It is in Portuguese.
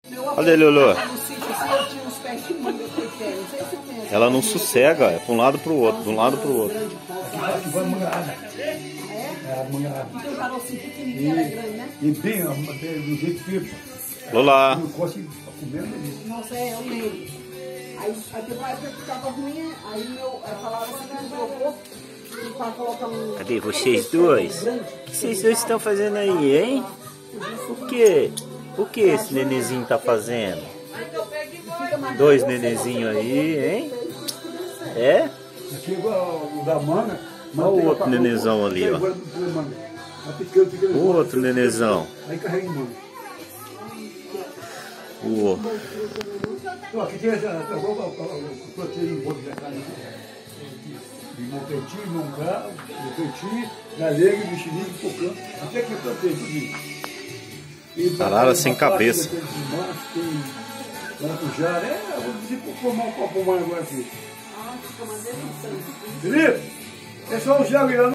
Olha ele, Lulu. Ela não sossega, é pra um lado pro outro, de um lado pro outro. Aqui vai mangarada. É, a mangarada. Tem um carocinho pequenininho, ela é grande, né? E bem, do jeito que Lula. não gosta de comer isso. Nossa, eu lembro. Aí teve uma época que ficava ruim, aí falaram assim, não, trocou. Para colocar um... Cadê vocês dois? O que vocês dois estão fazendo aí, hein? O que? O que esse nenenzinho tá fazendo? Dois nenenzinhos aí, hein? É? Aqui igual o da manga. Olha o outro nenenzão ali, ó. O outro nenenzão. Aí carrega em manga. Aqui tem essa proteína em volta da carne. Limão peitinho, limão bravo, peitinho, galega, mexerica, cocã. Até que eu plantei tudo. Arara sem cabeça. Tem maracujá, eu vou dizer para formar um copo mais agora aqui. Ah, fica uma delícia. Felipe, é só o gel